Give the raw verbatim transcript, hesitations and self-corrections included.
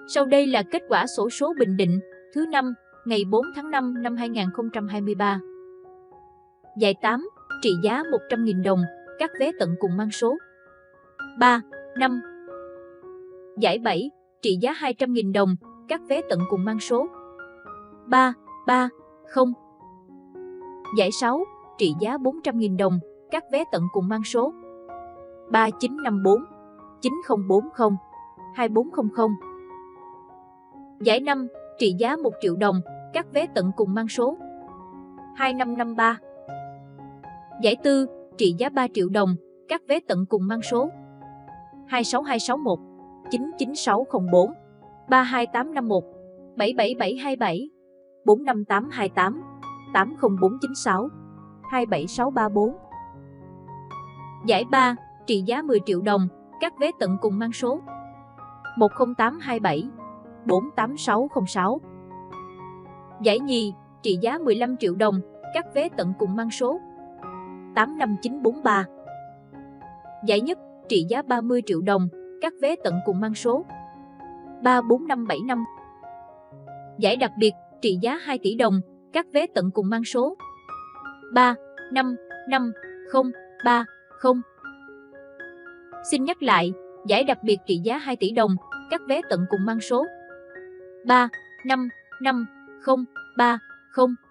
Sau đây là kết quả xổ số Bình Định thứ năm ngày bốn tháng năm năm hai nghìn không trăm hai mươi ba. Giải tám, trị giá một trăm nghìn đồng, các vé tận cùng mang số ba, năm. Giải bảy, trị giá hai trăm nghìn đồng, các vé tận cùng mang số ba, ba, không. Giải sáu, trị giá bốn trăm nghìn đồng, các vé tận cùng mang số ba chín năm bốn, chín không bốn không, hai bốn không không. Giải năm, trị giá một triệu đồng, các vé tận cùng mang số hai năm năm ba. Giải tư, trị giá ba triệu đồng, các vé tận cùng mang số hai sáu hai sáu một, chín chín sáu không bốn, ba hai tám năm một, bảy bảy bảy hai bảy, bốn năm tám hai tám, tám không bốn chín sáu, hai bảy sáu ba bốn. Giải ba, trị giá mười triệu đồng, các vé tận cùng mang số một không tám hai bảy, bốn tám sáu không sáu. Giải nhì, trị giá mười lăm triệu đồng, các vé tận cùng mang số tám năm chín bốn ba. Giải nhất, trị giá ba mươi triệu đồng, các vé tận cùng mang số ba bốn năm bảy năm. Giải đặc biệt, trị giá hai tỷ đồng, các vé tận cùng mang số ba năm năm không ba không. Xin nhắc lại, giải đặc biệt trị giá hai tỷ đồng, các vé tận cùng mang số ba năm năm không ba không.